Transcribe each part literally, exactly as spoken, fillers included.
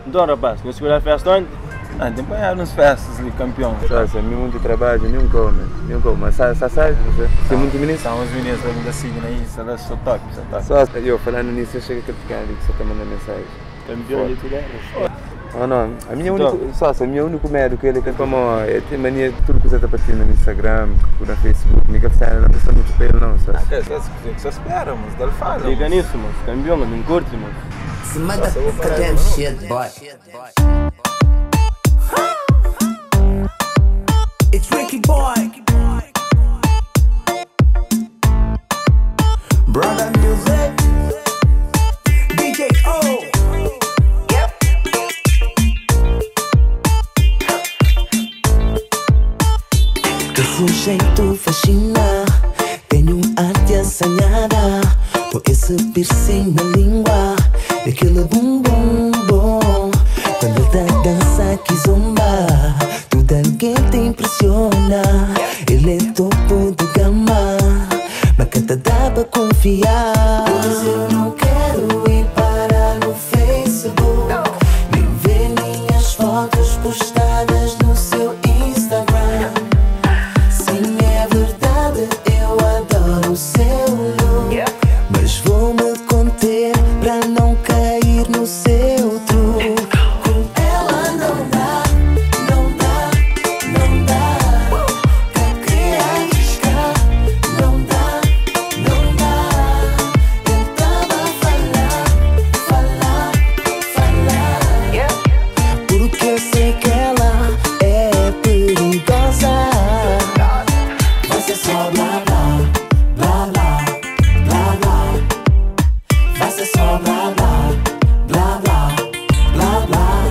Então, rapaz, conseguiu a festa onde? Ah, tem que apanhar nas festas ali, campeão. Nossa, muito trabalho, nenhum como, nenhum como. Mas sabe, sabe, você? Tem muito menino? São os meninos da minha signa aí, isso é só top, isso é top. Só, eu falando nisso, eu chego a criticar ali, que você está mandando mensagem. Campeão de tudo. Oh não, a minha única, só, a minha única medo que ele é como, é ter mania de tudo que você está partindo no Instagram, no Facebook, nem que você não pensa muito para ele não, só. Ah, que é isso que você espera, mas dele faz. Liga nisso, mas campeão, mas não curte, mas. Some mother goddamn shit, boy. It's Ricky Boy. Brother Music. D J O. Esse jeito fascina. Tenho arte assanhada. Com esse piercing na língua. E aquele bum bum bum. Quando ele tá dança que zomba. Tudo alguém te impressiona. Ele é topo de gama. Mas canta dá pra confiar. Pois eu não quero ir parar no Facebook. Nem ver minhas fotos postadas no seu Instagram. Sim, é verdade, eu adoro o seu look. Mas vou me conter pra não cair no seu truque. Com ela não dá, não dá, não dá. Quer querer arriscar, não dá, não dá. Eu tava a falar, falar, falar. Porque eu sei que ela é perigosa. Vai ser só blá blá, blá blá, blá blá. Vai ser só blá blá, blá blá, blá blá.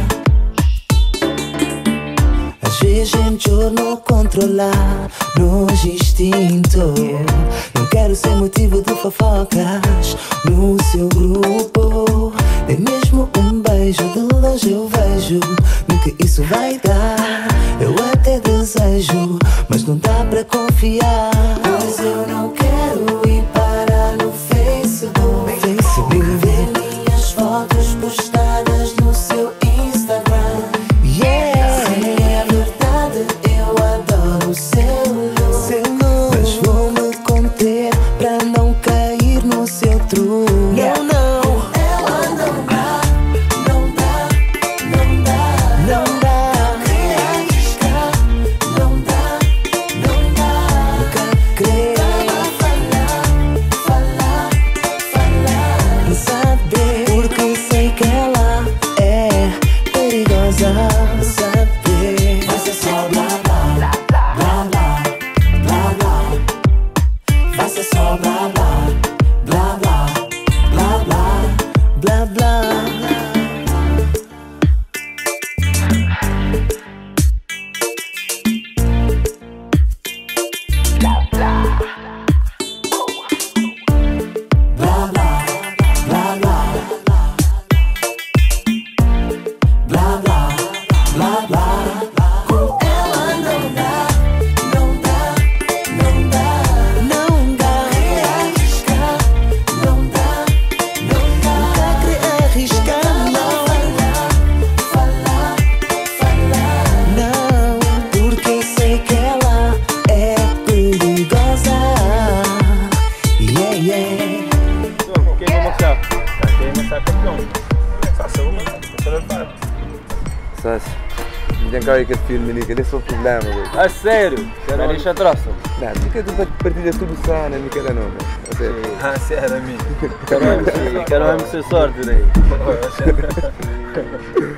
Às vezes gente não controlar nos instintos. Não quero ser motivo de fofocas no seu grupo. Nem mesmo um beijo de longe eu vejo no que isso vai dar. Eu até desejo, mas não dá pra confiar. Pois eu não quero ir parar no Facebook. Facebook. Ver minhas fotos postadas no seu Instagram. Yeah. Sim, é verdade, eu adoro o seu look. Mas vou me conter pra não cair no seu truque. Não, não. Ela não dá, não dá, não dá, não dá. Querer arriscar, não dá, não dá. Nunca querer falar, falar, falar. Saber, porque sei que ela é perigosa. Saber, vai ser só blá blá, blá blá, blá blá. Vai ser só blá blá, blá blá, blá blá, blá blá. Blá blá, blá blá, blá blá, blá blá. Com ela não dá, não dá, não dá, não dá. Querer arriscar, não dá, não dá. Nunca querer arriscar, não. Falar, falar, falar. Não, porque sei que ela é perigosa. Yeah, yeah. Então, quem vai mostrar? Quem vai mostrar campeão? Só se eu vou fazer. Só, não tem cara que filme ali, que esse é o problema, velho. Ah, sério? Quero deixar troça. Não, não quero tu partilhar tudo só, não me quero não, né? Ou seja, Ah, sério, amigo. Quero M C, quero M C sorte daí.